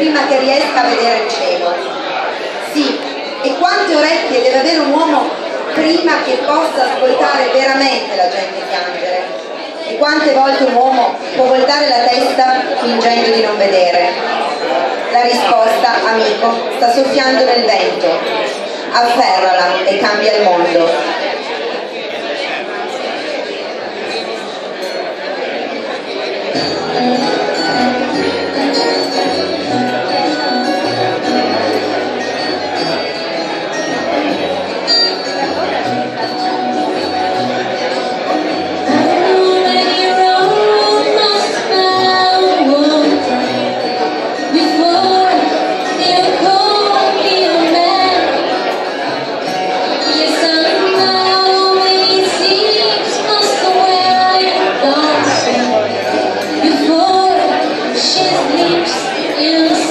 prima che riesca a vedere il cielo. Sì, e quante orecchie deve avere un uomo prima che possa ascoltare veramente la gente piangere? E quante volte un uomo può voltare la testa fingendo di non vedere? La risposta, amico, sta soffiando nel vento. Afferrala e cambia il mondo. You